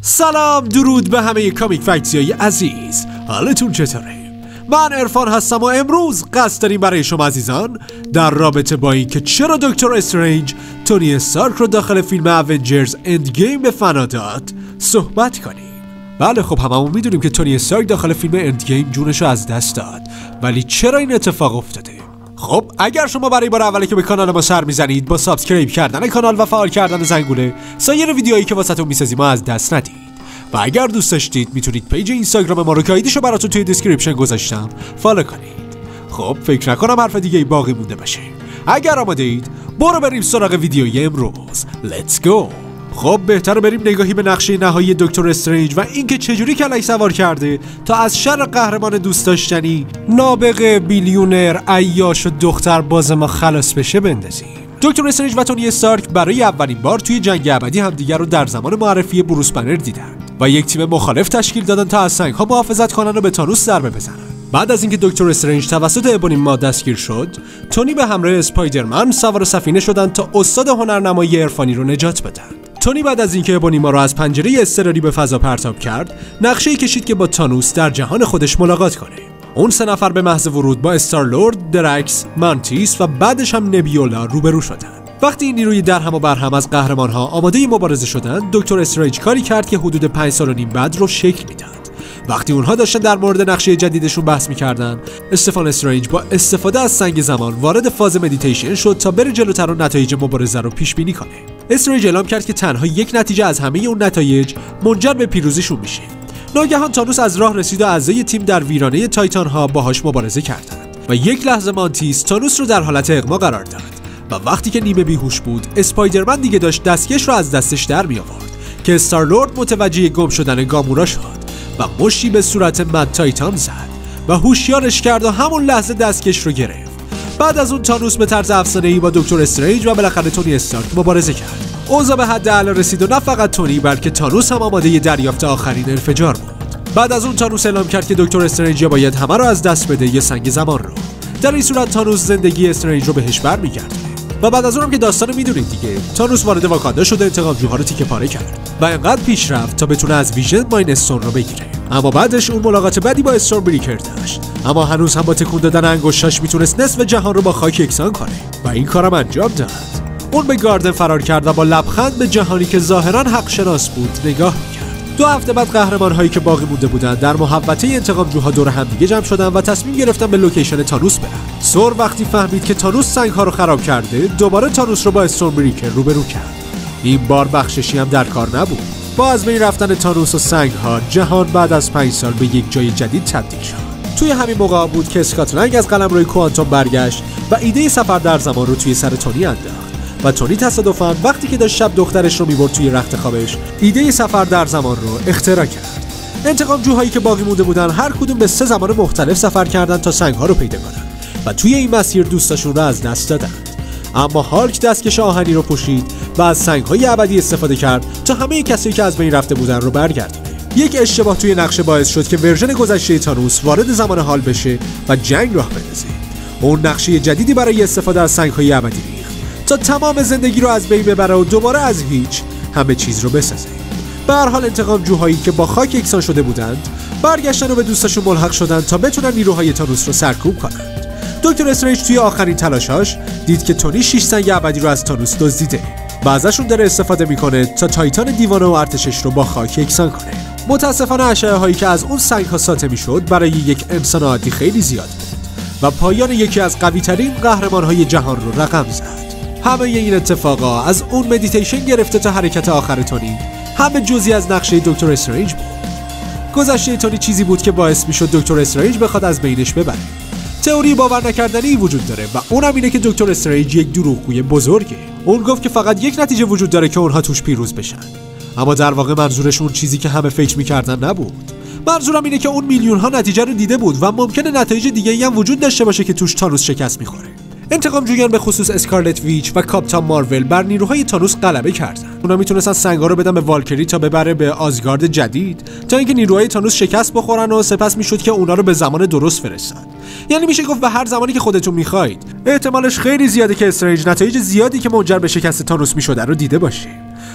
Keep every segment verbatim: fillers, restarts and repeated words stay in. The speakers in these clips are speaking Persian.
سلام درود به همه کامیک فکتیای عزیز، حالتون چطوره؟ من عرفان هستم و امروز قصد داریم برای شما عزیزان در رابطه با این که چرا دکتر استرنج تونی استارک رو داخل فیلم اونجرز اند گیم به فنا داد صحبت کنیم. بله خب هممون میدونیم که تونی استارک داخل فیلم اند گیم جونش رو از دست داد، ولی چرا این اتفاق افتاده؟ خب اگر شما برای بار اولی که به کانال ما سر میزنید با سابسکرایب کردن کانال و فعال کردن زنگوله سایر ویدیوهایی که واسهتون میسازیم ما از دست ندید. و اگر دوست داشتید میتونید پیج اینستاگرام ما رو که آیدیشو براتون توی دیسکریپشن گذاشتم فالو کنید. خب فکر نکنم حرف دیگه باقی مونده باشه. اگر آماده اید برو بریم سراغ ویدیوی امروز. Let's go. خب بهتره بریم نگاهی به نقشه نهایی دکتر استرنج و اینکه چجوری کلک سوار کرده تا از شر قهرمان دوست داشتنی نابغه بیلیونر عیاش و دختر باز ما خلاص بشه بندازیم. دکتر استرنج و تونی استارک برای اولین بار توی جنگ ابدی همدیگر رو در زمان معرفی بروس بنر دیدن و یک تیم مخالف تشکیل دادن تا از سنگ‌ها محافظت کنن و به تانوس ضربه بزنن. بعد از اینکه دکتر استرنج توسط ابونیما دستگیر شد، تونی به همراه اسپایدرمن سوار سفینه شدن تا استاد هنرنمایی عرفانی رو نجات بدن. تونی بعد از اینکه ابونیما رو از پنجره اضطراری به فضا پرتاب کرد، نقشه‌ای کشید که با تانوس در جهان خودش ملاقات کنه. اون سه نفر به محض ورود با استارلورد، درکس، مانتیس و بعدش هم نبیولا روبرو شدن. وقتی این نیروی درهم و برهم از قهرمان‌ها آماده مبارزه شدند، دکتر استرنج کاری کرد که حدود پنج سال و نیم بعد رو شکل میداد. وقتی اونها داشتن در مورد نقشه جدیدشون بحث می‌کردن، استفان استرنج با استفاده از سنگ زمان وارد فاز مدیتیشن شد تا بره جلوتر و نتایج مبارزه رو پیش بینی کنه. استرنج اعلام کرد که تنها یک نتیجه از همه اون نتایج منجر به پیروزیشون میشه. ناگهان تانوس از راه رسید و اعضای تیم در ویرانه تایتان‌ها باهاش مبارزه کردند و یک لحظه مانتیس تانوس رو در حالت اغما قرار داد. و وقتی که نیمه بیهوش بود، اسپایدرمن دیگه داشت دستکش رو از دستش در می آورد که استارلورد متوجه گم شدن گامورا شد و مشتی به صورت مد تایتان زد و هوشیارش کرد و همون لحظه دستکش رو گرفت. بعد از اون تانوس به طرز افسانه‌ای با دکتر استرنج و بالاخره تونی استارک مبارزه کرد. اوضاع به حد اعلی رسید و نه فقط تونی بلکه تانوس هم آماده دریافت آخرین انفجار بود. بعد از اون تانوس اعلام کرد که دکتر استرنج باید همه رو از دست بده، یه سنگ زمان رو. در این صورت تانوس زندگی استرنج رو بهش برمیگردونه. و بعد از اونم که داستانو میدونید دیگه، تانوس وارد واکاندا شده، انتقامجوها رو تیکه پاره کرد و انقدر پیش رفت تا بتونه از ویژن ماین استون رو بگیره. اما بعدش اون ملاقات بعدی با استورم بریکر داشت، اما هنوز هم با تکون دادن انگشتاش میتونست نصف جهان رو با خاک یکسان کنه و این کارم انجام داد. اون به گاردن فرار کرد و با لبخند به جهانی که ظاهرا حق شناس بود نگاه میکرد. دو هفته بعد قهرمان‌هایی که باقی مونده بودند در محوطه انتقامجوها دور هم دیگه جمع شدن و تصمیم گرفتن به لوکیشن تانوس برن. سور وقتی فهمید که تانوس سنگ‌ها رو خراب کرده، دوباره تانوس رو با استورم بریکر روبرو کرد. این بار بخششی هم در کار نبود. با از بین رفتن تانوس و سنگ‌ها، جهان بعد از پنج سال به یک جای جدید تبدیل شد. توی همین موقع بود که اسکات لنگ از قلمروی کوانتوم برگشت و ایده سفر در زمان رو توی سر تونی انداخت. و تونی تصادفاً وقتی که داشت شب دخترش رو میبرد توی رخت خوابش، ایده سفر در زمان رو اختراع کرد. انتقامجوهایی که باقی مونده بودن هر کدوم به سه زمان مختلف سفر کردن تا سنگ‌ها رو پیدا کنن و توی این مسیر دوستاشون رو از دست دادند. اما هالک دستکش آهنی رو پوشید و از سنگ‌های ابدی استفاده کرد تا همه کسایی که از بین رفته بودن رو برگردونه. یک اشتباه توی نقشه باعث شد که ورژن گذشته تانوس وارد زمان حال بشه و جنگ راه بندازه. اون نقشه جدیدی برای استفاده از سنگ‌های ابدی تا تمام زندگی رو از بین ببره و دوباره از هیچ همه چیز رو بسازه. به هر حال انتقامجوهایی که با خاک یکسان شده بودند برگشتن و به دوستاشون ملحق شدند تا بتونن نیروهای تانوس رو سرکوب کنند. دکتر استرنج توی آخرین تلاشاش دید که تونی شش سنگ ابدی رو از تانوس دزدیده و ازشون داره استفاده میکنه تا تایتان دیوانه و ارتشش رو با خاک یکسان کنه. متاسفانه اشعه هایی که از اون سنگ ها ساطع میشد برای یک انسان عادی خیلی زیاد بود و پایان یکی از قوی ترین قهرمان های جهان رو رقم زد. همه این اتفاقا از اون مدیتیشن گرفته تا حرکت آخر تونی همه جزئی از نقشه دکتر استرنج بود. گذشته تونی چیزی بود که باعث میشد دکتر استرنج بخواد از بینش ببره. تئوری باور نکردنی وجود داره و اونم اینه که دکتر استرنج یک دروغگوی بزرگه. اون گفت که فقط یک نتیجه وجود داره که اونها توش پیروز بشن، اما در واقع منظورش اون چیزی که همه فکر میکردن نبود. منظورم اینه که اون میلیون ها نتیجه رو دیده بود و ممکنه نتایج دیگه‌ای هم وجود داشته باشه که توش تانوس شکست میخوره. انتقامجویان به خصوص اسکارلت ویچ و کاپیتان مارول بر نیروهای تانوس غلبه کردن. اونا میتونستن سنگا رو بدن به والکری تا ببره به آزگارد جدید تا اینکه نیروهای تانوس شکست بخورن و سپس میشد که اونا رو به زمان درست فرستاد. یعنی میشه گفت به هر زمانی که خودتون میخواید. احتمالش خیلی زیاده که استرنج نتایج زیادی که منجر به شکست تانوس میشده رو دیده باشه.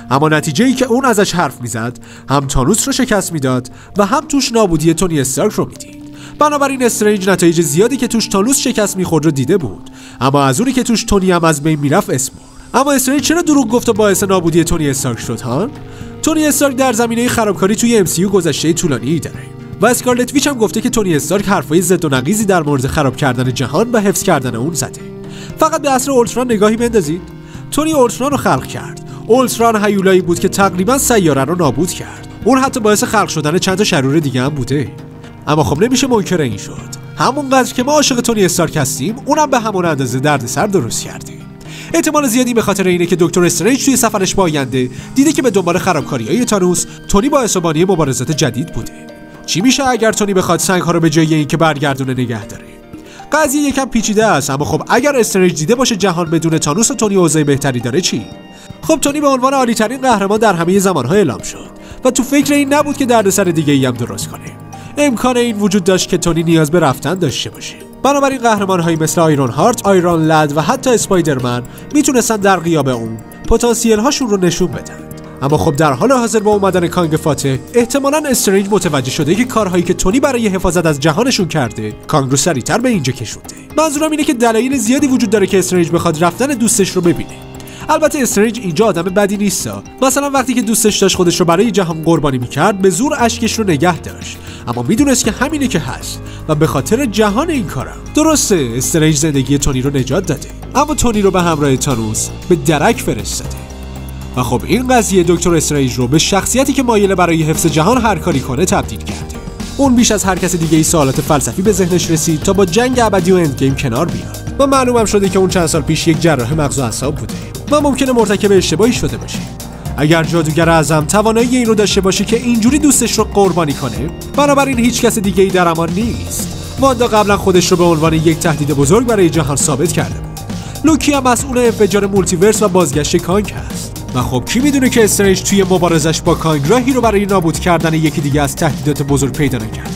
اما نتیجه‌ای که اون ازش حرف میزد هم تانوس رو شکست میداد و هم توش نابودی تونی استارک رو میدید. بنابراین استرنج نتایج زیادی که توش تانوس شکست میخورد رو دیده بود، اما از اونی که توش تونی هم از بین میرفت اسم برد. اما استرنج چرا دروغ گفت و باعث نابودی تونی استارک شد ها؟ تونی استارک در زمینه خرابکاری توی ام سی یو گذشته طولانی داره و اسکارلت ویچ هم گفته که تونی استارک حرفای ضد و نقیضی در مورد خراب کردن جهان و حفظ کردن اون زده. فقط به عصر اولتران نگاهی بندازید. تونی اولتران رو خلق کرد. اولتران هیولایی بود که تقریبا سیاره رو نابود کرد. اون حتی باعث خلق شدن چند تا شرور دیگه هم بوده. اما خب نمیشه منکر این شد. همونقدر که ما عاشق تونی استارک هستیم، اونم به همون اندازه دردسر درست کرده. احتمال زیادی به خاطر اینه که دکتر استرنج توی سفرش با آینده دیده که به دنبال خرابکاری‌های تانوس، تونی باعث و بانی مبارزات جدید بوده. چی میشه اگر تونی بخواد سنگ‌ها رو به جای اینکه برگردونه نگه داره؟ قضیه یکم پیچیده است، اما خب اگر استرنج دیده باشه جهان بدون تانوس و تونی اوضاع بهتری داره چی؟ خب تونی به عنوان عالی‌ترین قهرمان در همه زمان‌ها اعلام شد و تو فکر این نبود که دردسر دیگه‌ای هم درست کنه. امکان این وجود داشت که تونی نیاز به رفتن داشته باشه. بنابراین قهرمان‌هایی مثل آیرون هارت، آیرون لد و حتی اسپایدرمن میتونستن در غیاب اون پتانسیل هاشون رو نشون بدن. اما خب در حال حاضر با اومدن کانگ فاتح، احتمالاً استرنج متوجه شده که کارهایی که تونی برای حفاظت از جهانشون کرده، کانگ رو سریعتر به اینجا کشونده. منظورم اینه که دلایل زیادی وجود داره که استرنج بخواد رفتن دوستش رو ببینه. البته استرنج اینجا آدم بدی نیستا. مثلا وقتی که دوستش داشت خودش رو برای جهان قربانی میکرد، به زور اشکش رو نگه داشت، اما میدونست که همینه که هست و به خاطر جهان این کارم. درسته استرنج زندگی تونی رو نجات داده، اما تونی رو به همراه تانوس به درک فرستاده. و خب این قضیه دکتر استرنج رو به شخصیتی که مایل برای حفظ جهان هر کاری کنه تبدیل کرده. اون بیش از هر کس دیگه ای سوالات فلسفی به ذهنش رسید تا با جنگ ابدی و اندگیم کنار بیاد. و معلومم شده که اون چند سال پیش یک جراح مغز و اعصاب بوده و ممکنه مرتکب اشتباهی شده باشه. اگر جادوگر اعظم توانایی این رو داشته باشه که اینجوری دوستش رو قربانی کنه، بنابراین هیچ کس دیگه ای در امان نیست. واندا قبلا خودش رو به عنوان یک تهدید بزرگ برای جهان ثابت کرده بود. لوکی هم مسئول انفجار مولتیورس و بازگشت کانگ هست. و خب کی میدونه که استرنج توی مبارزش با کانگ راهی رو برای نابود کردن یکی دیگه از تهدیدات بزرگ پیدا نکرده؟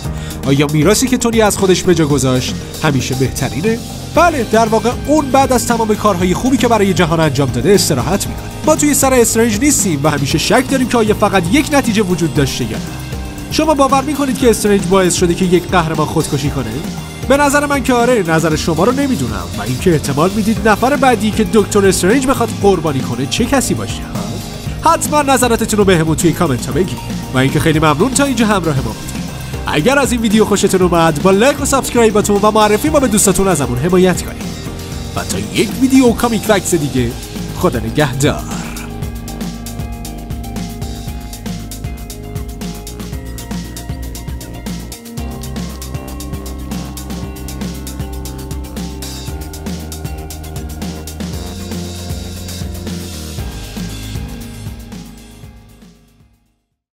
آیا میراثی که تونی از خودش به جا گذاشت همیشه بهترینه؟ بله، در واقع اون بعد از تمام کارهای خوبی که برای جهان انجام داده استراحت میکنه. ما توی سر استرنج نیستیم و همیشه شک داریم که آیا فقط یک نتیجه وجود داشته یا نه. شما باور میکنید که استرنج باعث شده که یک قهرمان خودکشی کنه؟ به نظر من که آره، نظر شما رو نمیدونم و اینکه احتمال میدید نفر بعدی که دکتر استرنج بخواد قربانی کنه چه کسی باشه. حتما نظراتتون رو بهمون توی کامنت ها بگید و اینکه خیلی ممنون تا اینجا همراه ما بودید. اگر از این ویدیو خوشتون اومد با لایک و سابسکرایبتون و معرفی ما به دوستاتون ازمون حمایت کنید. و تا یک ویدیو کامیک فکس دیگه، خدا نگهدار.